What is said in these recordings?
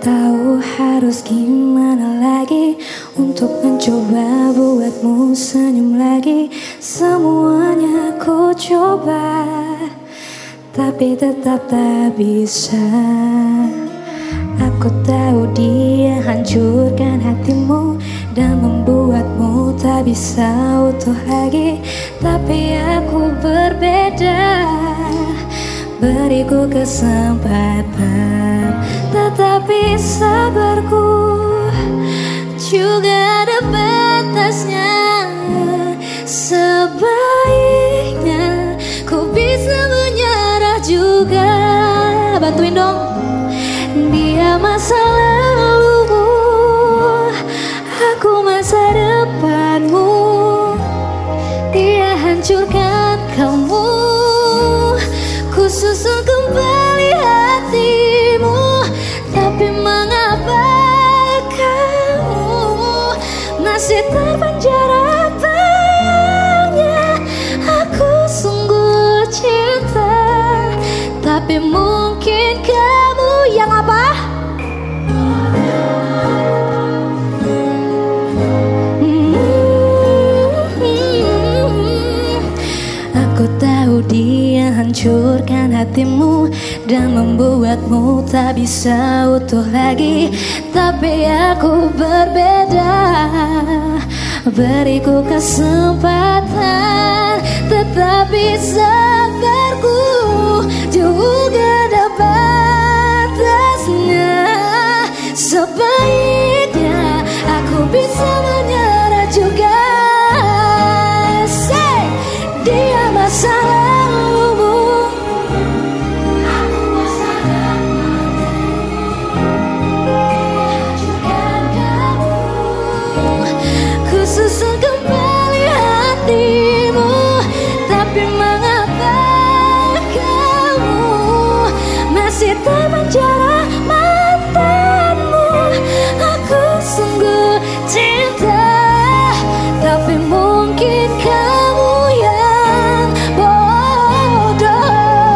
tahu harus gimana lagi untuk mencoba buatmu senyum lagi. Semuanya ku coba, tapi tetap tak bisa. Aku tahu dia hancurkan hatimu dan membuatmu tak bisa utuh lagi. Tapi aku berbeda, beriku kesempatan. Tetapi sabarku juga ada batasnya. Sebaiknya ku bisa menyerah juga. Bantuin dong. Dia masa lalumu, aku masa depanmu. Dia hancurkan kamu, ku susun kembali hatimu. Tapi mengapa kamu masih terpenjara bayangnya? Aku sungguh cinta, tapi mungkin kamu yang apa? Aku tahu dia hancurkan hatimu dan membuatmu tak bisa utuh lagi. Tapi aku berbeda, beriku kesempatan. Tetapi sabarku juga ada batasnya. Sebaiknya aku bisa menyerah juga. Say, dia masa lalumu, aku masa depanmu. Hancurkan kamu, ku susun kembali hatimu. Tapi mengapa kamu masih terpenjara mantanmu? Aku sungguh cinta, tapi mungkin kamu yang bodoh.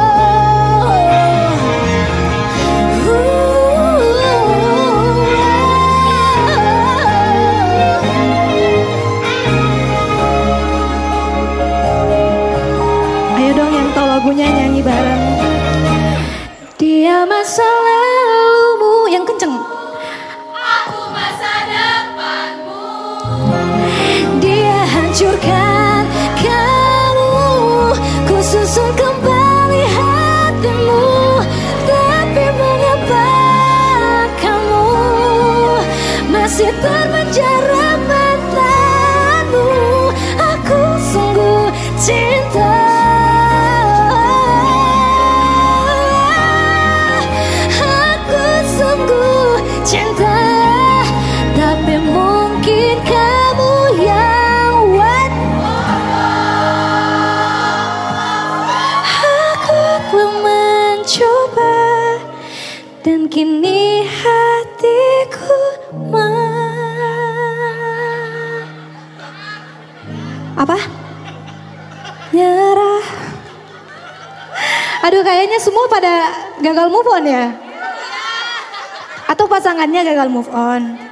Ayo dong yang tahu lagunya nyanyi bareng. Dia masa lalumu, yang kenceng. Aku masa depanmu. Dia hancurkan kamu, ku susun kembali hatimu. Tapi mengapa kamu masih terpenjara mantanmu? Aku sungguh cinta, aku sungguh cinta. Tapi mungkin kamu yang what? Aku telah mencoba dan kini hatiku apa? Nyerah. Aduh, kayaknya semua pada gagal move on ya? Atau pasangannya gagal move on?